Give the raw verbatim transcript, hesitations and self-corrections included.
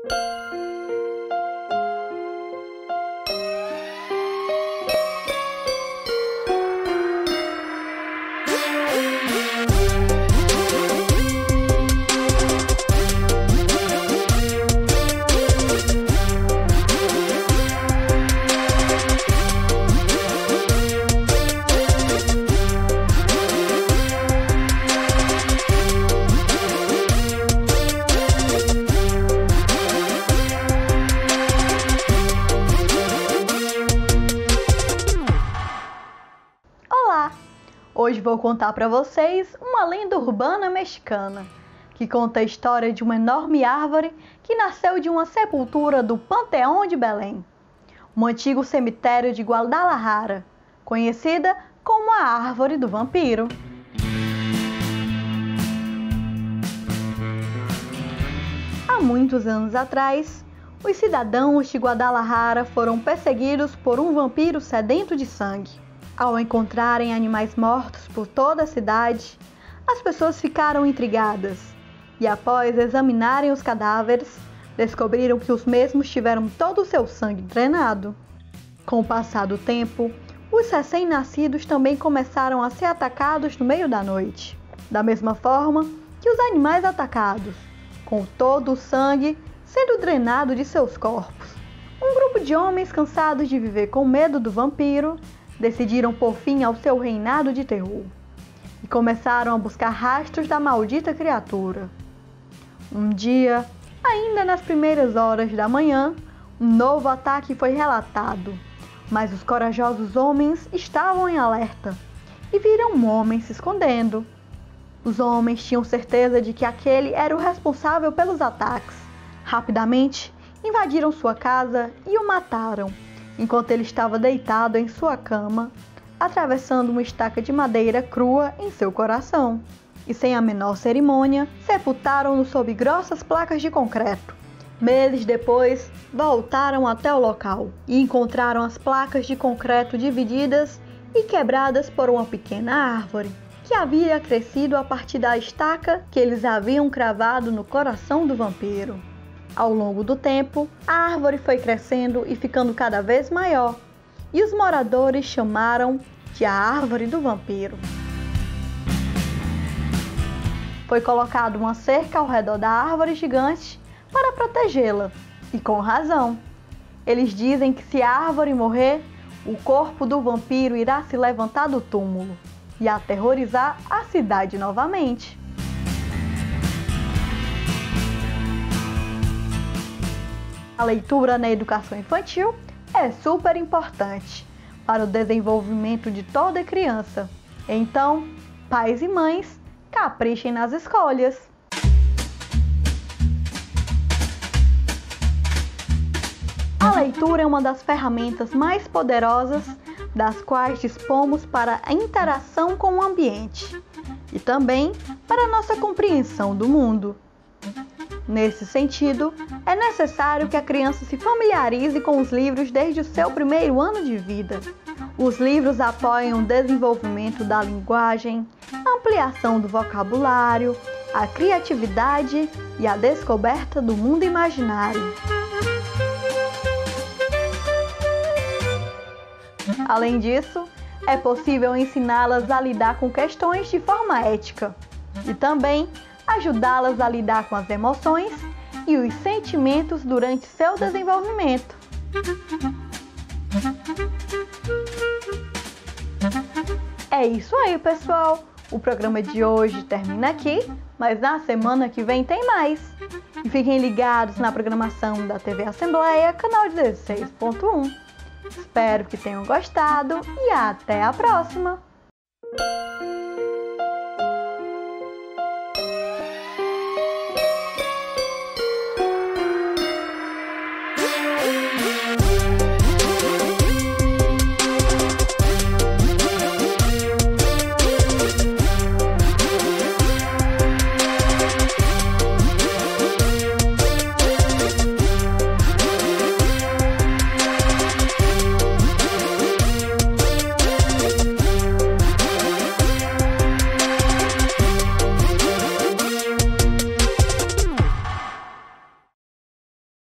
Hoje vou contar para vocês uma lenda urbana mexicana, que conta a história de uma enorme árvore que nasceu de uma sepultura do Panteão de Belém, um antigo cemitério de Guadalajara, conhecida como a Árvore do Vampiro. Há muitos anos atrás, os cidadãos de Guadalajara foram perseguidos por um vampiro sedento de sangue. Ao encontrarem animais mortos por toda a cidade, as pessoas ficaram intrigadas e, após examinarem os cadáveres, descobriram que os mesmos tiveram todo o seu sangue drenado. Com o passar do tempo, os recém-nascidos também começaram a ser atacados no meio da noite, da mesma forma que os animais atacados, com todo o sangue sendo drenado de seus corpos. Um grupo de homens cansados de viver com medo do vampiro decidiram pôr fim ao seu reinado de terror e começaram a buscar rastros da maldita criatura. Um dia, ainda nas primeiras horas da manhã, um novo ataque foi relatado, mas os corajosos homens estavam em alerta e viram um homem se escondendo. Os homens tinham certeza de que aquele era o responsável pelos ataques. Rapidamente, invadiram sua casa e o mataram, enquanto ele estava deitado em sua cama, atravessando uma estaca de madeira crua em seu coração. E sem a menor cerimônia, sepultaram-no sob grossas placas de concreto. Meses depois, voltaram até o local e encontraram as placas de concreto divididas e quebradas por uma pequena árvore, que havia crescido a partir da estaca que eles haviam cravado no coração do vampiro. Ao longo do tempo, a árvore foi crescendo e ficando cada vez maior, e os moradores chamaram de a Árvore do Vampiro. Foi colocada uma cerca ao redor da árvore gigante para protegê-la, e com razão. Eles dizem que se a árvore morrer, o corpo do vampiro irá se levantar do túmulo e aterrorizar a cidade novamente. A leitura na educação infantil é super importante para o desenvolvimento de toda criança. Então, pais e mães, caprichem nas escolhas. A leitura é uma das ferramentas mais poderosas das quais dispomos para a interação com o ambiente e também para a nossa compreensão do mundo. Nesse sentido, é necessário que a criança se familiarize com os livros desde o seu primeiro ano de vida. Os livros apoiam o desenvolvimento da linguagem, a ampliação do vocabulário, a criatividade e a descoberta do mundo imaginário. Além disso, é possível ensiná-las a lidar com questões de forma ética e também ajudá-las a lidar com as emoções e os sentimentos durante seu desenvolvimento. É isso aí, pessoal! O programa de hoje termina aqui, mas na semana que vem tem mais. E fiquem ligados na programação da T V Assembleia, canal dezesseis ponto um. Espero que tenham gostado e até a próxima!